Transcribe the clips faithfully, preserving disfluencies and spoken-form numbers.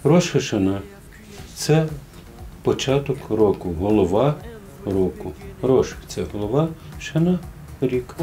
Рош ха-Шана – це початок року, голова року. Рош – це голова, Шана – рік.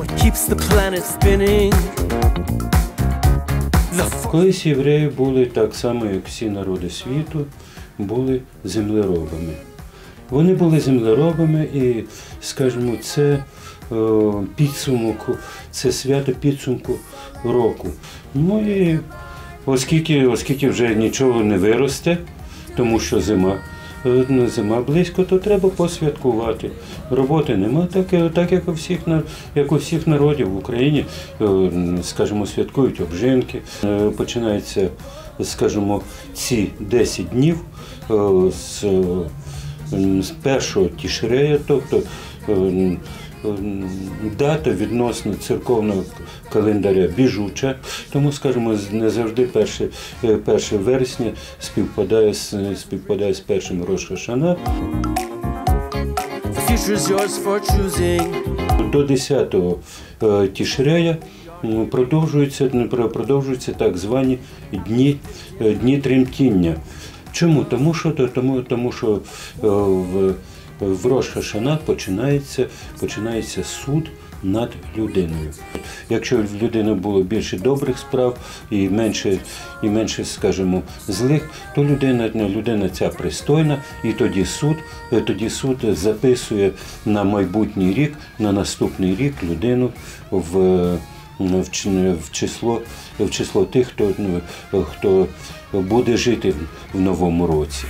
Колись євреї були так само, як всі народи світу, були землеробами. Вони були землеробами і, скажімо, це підсумок, це свято підсумку року. Ну і оскільки, оскільки вже нічого не виросте, тому що зима, зима близько, то треба посвяткувати. Роботи нема, так, так як у всіх, як у всіх народів в Україні, скажімо, святкують обжинки. Починаються, скажімо, ці десять днів з, з першого тішрея, тобто дата відносно церковного календаря біжуча, тому, скажімо, не завжди перше вересня співпадає з, співпадає з першим Рош ха-Шана. До десятого тішрея продовжуються, продовжуються так звані дні, дні тремтіння. Чому? Тому що, тому, тому що в В Рош ха-Шана починається, починається суд над людиною. Якщо в людини було більше добрих справ і менше, і менше, скажімо, злих, то людина, людина ця пристойна, і тоді суд, тоді суд записує на майбутній рік, на наступний рік людину в, в, в, число, в число тих, хто, хто буде жити в новому році.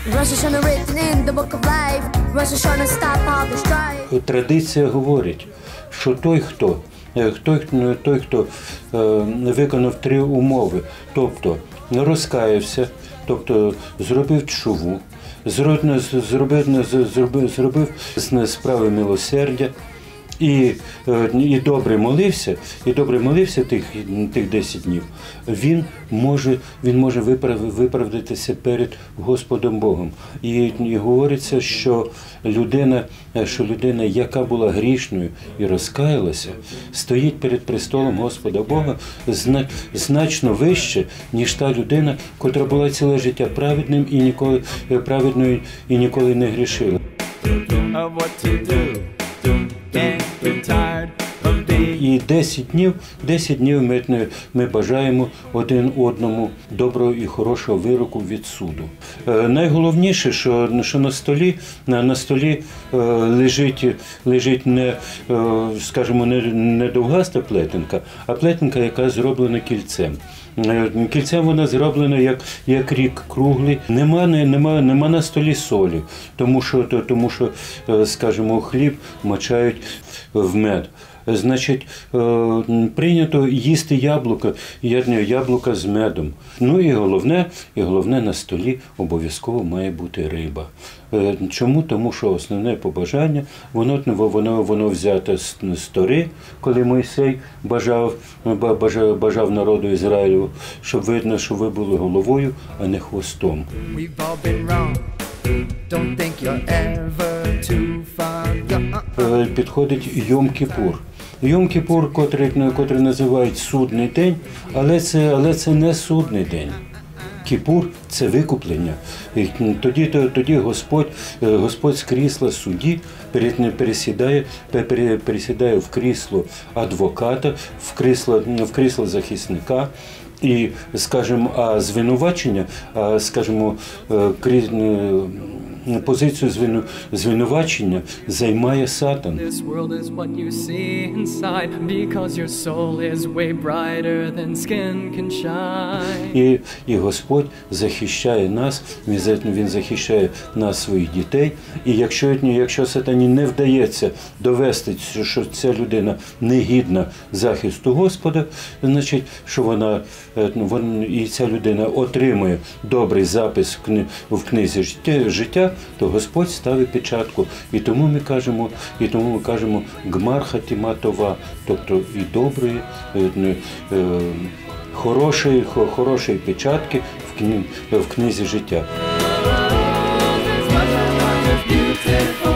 Традиція говорить, що той, хто, той, той, хто виконав три умови, тобто розкаявся, тобто зробив тшуву, зробив, зробив, зробив, зробив справи милосердя, І, і добре молився, і добре молився тих, тих десять днів, він може, він може виправдатися перед Господом Богом. І, і говориться, що людина, що людина, яка була грішною і розкаялася, стоїть перед престолом Господа Бога значно вище, ніж та людина, котра була ціле життя праведним і ніколи, праведною і ніколи не грішила. І десять днів, десять днів ми, ми бажаємо один одному доброго і хорошого вироку від суду. Е, найголовніше, що, що на столі, на, на столі е, лежить, лежить не, е, скажімо, не, не довгаста плетенка, а плетенка, яка зроблена кільцем. Кільцем вона зроблена як, як рік круглий. Нема, нема, нема на столі солі, тому що, тому що, скажімо, хліб мочають в мед. Значить, прийнято їсти яблука, яблука з медом. Ну і головне, і головне на столі обов'язково має бути риба. Чому? Тому що основне побажання, воно, воно, воно взято з Тори, коли Мойсей бажав, бажав, бажав народу Ізраїлю, щоб видно, що ви були головою, а не хвостом. Підходить Йом-Кіпур. Йом-Кіпур, котрий, котрий називають судний день, але це, але це не судний день. Кіпур – це викуплення. І тоді, тоді Господь, Господь з крісла судді пересідає, пересідає в крісло адвоката, в крісло, в крісло захисника. І, скажімо, а звинувачення, а, скажімо, позицію звинувачення займає Сатан. І, і Господь захищає нас, Він захищає нас, своїх дітей. І якщо, якщо Сатані не вдається довести, що ця людина негідна захисту Господа, значить, що вона, і ця людина отримує добрий запис в книзі життя, то Господь ставить печатку. І тому ми кажемо, і тому ми кажемо гмар хатима това, тобто і доброї, хорошої, хорошої печатки в книзі життя.